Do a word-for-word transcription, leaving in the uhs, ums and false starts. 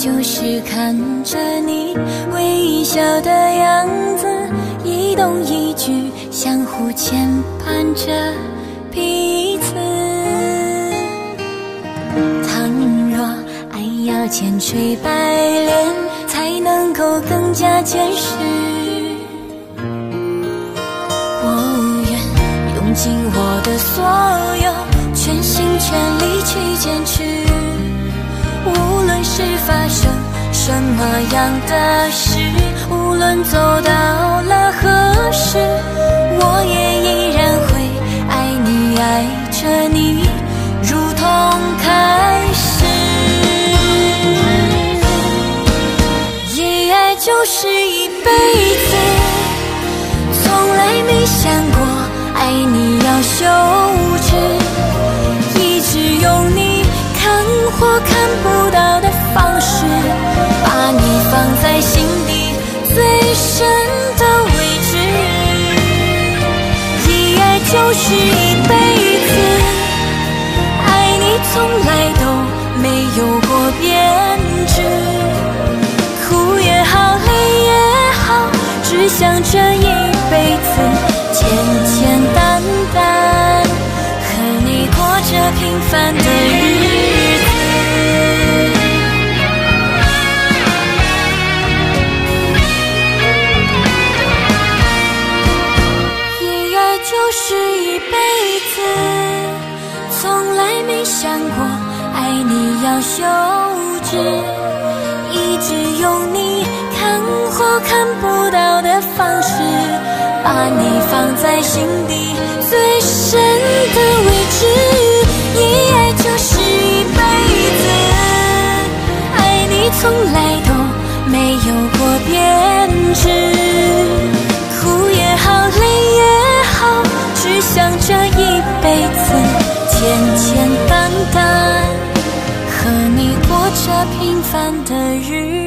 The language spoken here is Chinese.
就是看着你微笑的样子，一动一举相互牵绊着彼此。倘若爱要千锤百炼，才能够更加坚实。我愿用尽我的所有，全心全力去坚持。无论是发生什么样的事，无论走到了何时，我也依然会爱你，爱着你，如同开始。一爱就是一辈子，从来没想过爱你要羞耻，一直用你看或看不到的方式，把你放在心底最深的位置。一爱就是一辈子，爱你从来都没有过变质，苦也好，累也好，只想这一辈子简简单单和你过着平凡的日子。一爱就是一辈子，从来没想过爱你要羞耻，一直用你看或看不到的方式，把你放在心底最深的位置。一爱就是一辈子，爱你从来都没有过变质，苦也好，累也好，只想这一辈子简简单单和你过着平凡的日子。